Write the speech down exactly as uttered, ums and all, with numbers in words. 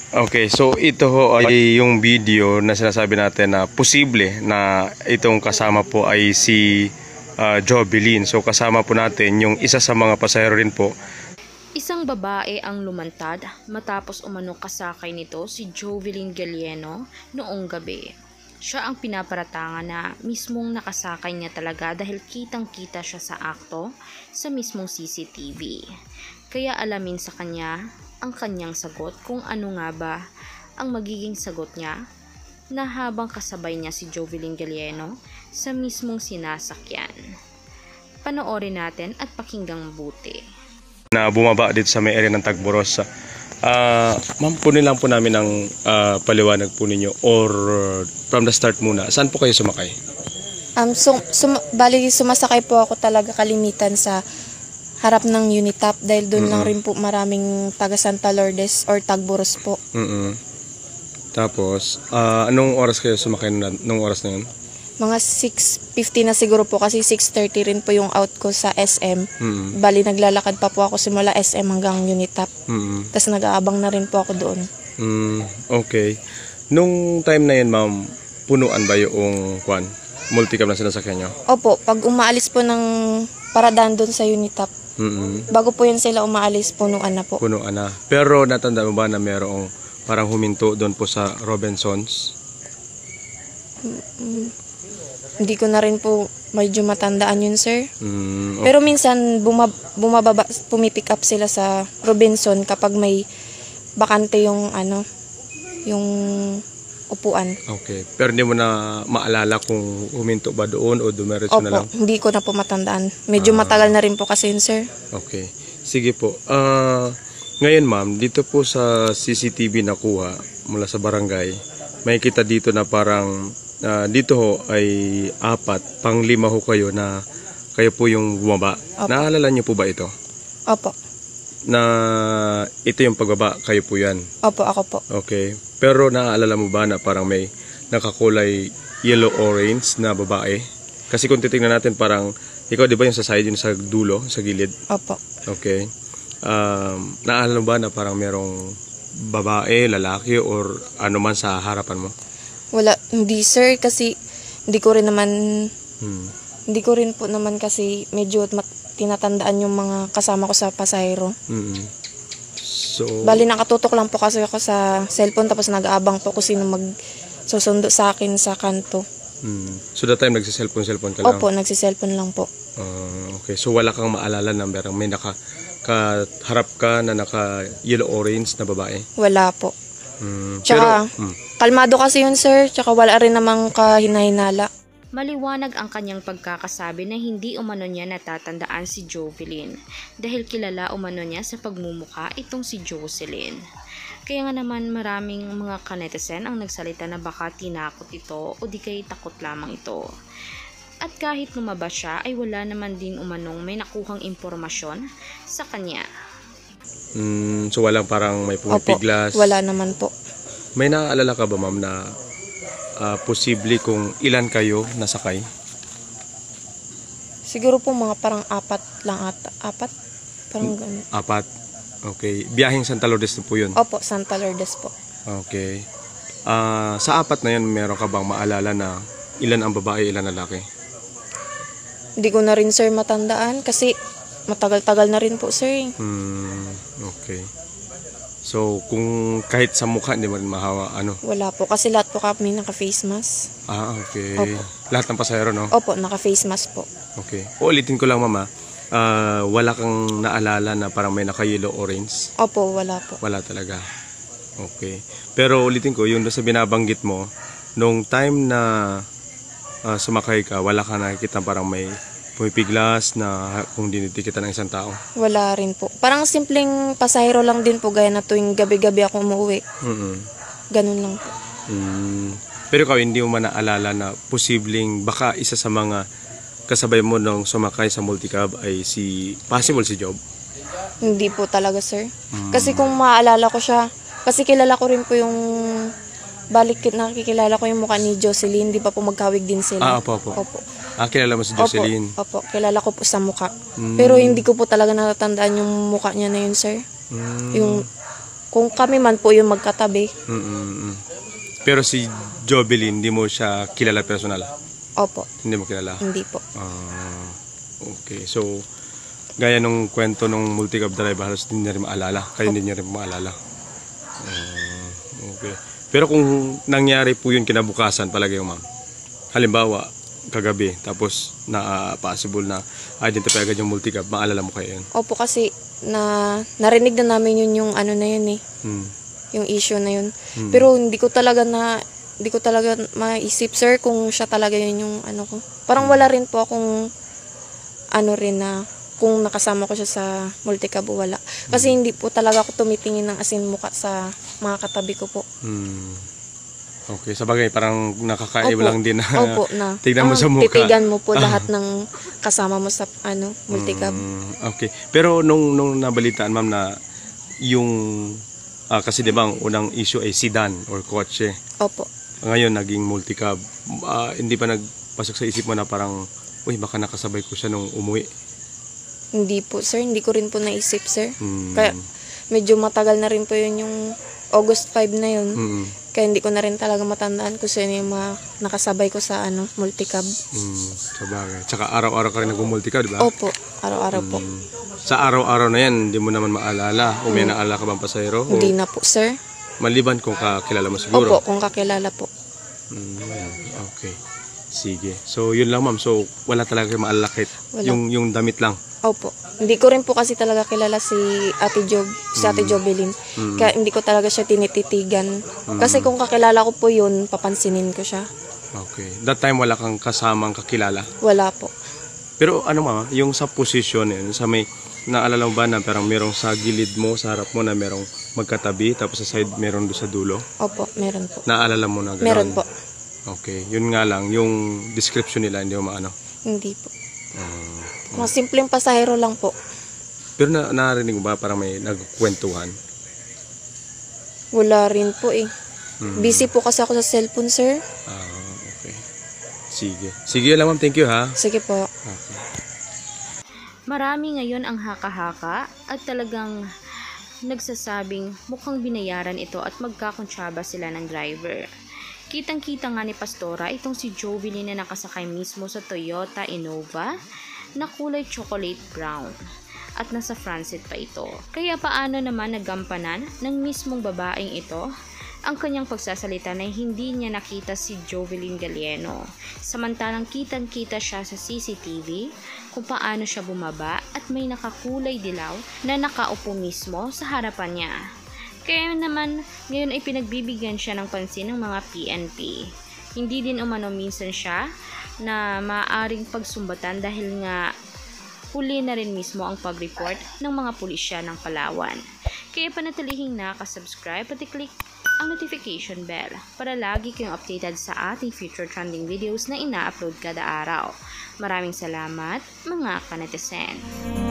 Okay, so ito ho ay yung video na sinasabi natin na posible na itong kasama po ay si uh, Jovelyn. So kasama po natin yung isa sa mga pasahero rin po. Isang babae ang lumantad matapos umano kasakay nito si Jovelyn Galieno noong gabi. Siya ang pinaparatangan na mismong nakasakay niya talaga dahil kitang-kita siya sa akto sa mismong C C T V. Kaya alamin sa kanya ang kanyang sagot kung ano nga ba ang magiging sagot niya na habang kasabay niya si Jovelyn Galieno sa mismong sinasakyan. Panoorin natin at pakinggang mabuti. Na bumaba dito sa may area ng Tagboros. Uh, ma'am, punin lang po namin ng uh, paliwanag po ninyo or from the start muna. Saan po kayo sumakay? Um, sum, sum, bali sumasakay po ako talaga kalimitan sa harap ng Unitap dahil doon mm-hmm. lang rin po maraming taga Santa Lourdes or Tagboros po. Mm-hmm. Tapos, uh, anong oras kayo sumakay nung oras na yun? Mga six fifty na siguro po kasi six thirty rin po yung out ko sa S M. Mm-hmm. Bali naglalakad pa po ako simula S M hanggang Unitap. Mm-hmm. Tapos nag-aabang na rin po ako doon. Mm, okay. Nung time na yun, ma'am, punuan ba yung kwan? Multicab na sinasakyan nyo? Opo, pag umaalis po ng paradaan doon sa Unitap, mm-hmm. bago po yun sila umaalis, punuan na po. Punuan na. Pero natanda mo ba na merong parang huminto doon po sa Robinsons? Mm-hmm. Hindi ko na rin po medyo matandaan yun, sir. Mm, okay. Pero minsan bumab bumababa, pumipick up sila sa Robinson kapag may bakante yung ano, yung upuan. Okay. Pero hindi mo na maalala kung huminto ba doon o dumiretso na lang? Opo, hindi ko na po matandaan. Medyo ah. matagal na rin po kasi yun, sir. Okay. Sige po. Uh, ngayon, ma'am, dito po sa C C T V na kuha mula sa barangay, may kita dito na parang Uh, dito ho ay apat, pang lima ho kayo na kayo po yung bumaba. Opo. Naalala niyo po ba ito? Opo. Na ito yung pagbaba, kayo po yan? Opo, ako po. Okay. Pero naaalala mo ba na parang may nakakulay yellow-orange na babae? Kasi kung titingnan natin parang, ikaw di ba yung sa side, yung sa dulo, sa gilid? Opo. Okay. Um, naalala mo ba na parang merong babae, lalaki, or ano man sa harapan mo? Wala, hindi sir, kasi hindi ko rin naman, hmm. hindi ko rin po naman kasi medyo tinatandaan yung mga kasama ko sa pasahero. Mm-hmm. So, bali nakatutok lang po kasi ako sa cellphone tapos nag-aabang po kung sino magsusundo sa akin sa kanto. Mm. So that time nagsi-cellphone-cellphone ka lang? Opo, nagsi-cellphone lang po. Uh, okay, so wala kang maalala na may naka, kaharap ka na naka yellow-orange na babae? Wala po. Mm, tsaka, pero, mm. kalmado kasi yun, sir. Tsaka wala rin namang kahinahinala. Maliwanag ang kanyang pagkakasabi na hindi umano niya natatandaan si Jovelyn dahil kilala umano niya sa pagmumuka itong si Jocelyn. Kaya nga naman maraming mga kanetizen ang nagsalita na baka tinakot ito o di kay takot lamang ito. At kahit lumabas siya ay wala naman din umanong may nakuhang impormasyon sa kanya. Mm, so walang parang may pumipiglas? Opo, wala naman po. May naaalala ka ba, ma'am, na uh, posible kung ilan kayo nasakay? Siguro po mga parang apat lang ata. Apat? Parang ganun. Apat? Okay. Biyaheng Santa Lourdes na po yun? Opo, Santa Lourdes po. Okay. Uh, sa apat na yun, meron ka bang maalala na ilan ang babae, ilan lalaki? Hindi ko na rin, sir, matandaan kasi matagal-tagal na rin po, sir. Hmm, okay. So, kung kahit sa mukha, hindi mo rin mahawa, ano? Wala po, kasi lahat po kami naka-face mask. Ah, okay. Opo. Lahat ng pasahero, no? Opo, naka-face mask po. Okay. Ulitin ko lang, mama. Uh, wala kang naalala na parang may naka-yellow orange? Opo, wala po. Wala talaga. Okay. Pero ulitin ko, yung sa binabanggit mo, nung time na uh, sumakay ka, wala ka nakikita parang may pumipiglas na kung dinitikitan ng isang tao? Wala rin po. Parang simpleng pasahero lang din po gaya na tuwing gabi-gabi ako umuwi. Mm-hmm. Ganun lang po. Mm. Pero ikaw, hindi mo man naalala na posibleng baka isa sa mga kasabay mo nung sumakay sa multicab ay si, possible si Job? Hindi po talaga, sir. Mm. Kasi kung maaalala ko siya, kasi kilala ko rin po yung, balik nakikilala ko yung mukha ni Jocelyn, di pa po magkawig din sila. Ah, opo, opo. Opo. Ah, kilala mo si Jocelyn? Opo, opo, kilala ko po sa mukha. Mm. Pero hindi ko po talaga natatandaan yung mukha niya na yun, sir. Mm. Yung kung kami man po yung magkatabi. Mm-mm. Pero si Jovelyn, hindi mo siya kilala personal? Opo, Hindi mo kilala? hindi po. Ah, okay. So, gaya nung kwento nung multi-cab driver, halos hindi niya rin maalala. Kayo hindi niya rin maalala. Ah, okay. Pero kung nangyari po yun kinabukasan, palagi yung ma'am. Halimbawa, kagabi, tapos na uh, possible na identify agad yung multi-cab, maalala mo kayo yun? Opo, kasi na narinig na namin yun yung ano na yun eh, Hmm. yung issue na yun. Hmm. Pero hindi ko talaga na hindi ko talaga maisip, sir, kung siya talaga yun yung ano ko. Parang wala rin po akong ano rin na kung nakasama ko siya sa multi-cab o wala. Kasi hindi po talaga ako tumitingin ng asin muka sa mga katabi ko po. Hmm. Okay, sa bagay, parang nakakaiba Opo. lang din na Opo, na. tignan mo ah, sa mukha. Titigan mo po lahat ng kasama mo sa ano, multi-cab. Mm, okay. Pero nung nung nabalitaan ma'am na yung ah, kasi 'di ba ang unang issue ay sedan or kotse. Opo. Ngayon naging multi-cab. Ah, hindi pa nagpasok sa isip mo na parang uy baka nakasabay ko siya nung umuwi. Hindi po, sir. Hindi ko rin po naisip, sir. Mm. Kaya medyo matagal na rin po yun yung August five na yun. Mm. Kaya hindi ko na rin talaga matandaan kung sino yung mga nakasabay ko sa ano, multi-cab. Mm, sa bagay. Tsaka araw-araw ka rin nag-multi-cab, di ba? Opo, araw-araw po. Mm. Sa araw-araw na yan, hindi mo naman maalala. O may naalala ka bang pasahero? O Hindi na po, sir. maliban kung kakilala mo siguro? Opo, kung kakilala po. Mm, okay. Sige. So, yun lang ma'am. So, wala talaga kayo maalakit. Wala. Yung, yung damit lang. Opo. Hindi ko rin po kasi talaga kilala si Ate Job, si Ate Jovelyn. Mm. Kaya hindi ko talaga siya tinititigan. Kasi kung kakilala ko po yun, papansinin ko siya. Okay. That time wala kang kasamang kakilala. Wala po. Pero ano ma'am, yung sa position yun, sa may, naalala mo ba na parang merong sa gilid mo, sa harap mo na merong magkatabi, tapos sa side meron doon sa dulo? Opo, meron po. Naalala mo na gano'n? Meron po. Okay. Yun nga lang, yung description nila, hindi mo maano. Hindi po. Ah. Mga simpleng pasahero lang po. Pero na, narinig mo ba parang may nagkwentuhan? Wala rin po eh. Hmm. Busy po kasi ako sa cellphone, sir. Ah, okay. Sige. Sige lang ma'am, thank you ha. Sige po. Okay. Marami ngayon ang haka-haka at talagang nagsasabing mukhang binayaran ito at magkakontraba sila ng driver. Kitang-kita nga ni Pastora itong si Jovelyn na nakasakay mismo sa Toyota Innova na kulay chocolate brown at nasa front seat pa ito. Kaya paano naman nagampanan ng mismong babaeng ito ang kanyang pagsasalita na hindi niya nakita si Jovelyn Galieno, samantalang kitang-kita siya sa C C T V kung paano siya bumaba at may nakakulay dilaw na nakaupo mismo sa harapan niya. Kaya naman ngayon ay pinagbibigyan siya ng pansin ng mga P N P. Hindi din umano minsan siya na maaaring pagsumbatan dahil nga huli na rin mismo ang pag-report ng mga pulisya ng Palawan. Kaya panatilihing nakasubscribe at i-click ang notification bell para lagi kayong updated sa ating future trending videos na ina-upload kada araw. Maraming salamat mga kanetizen.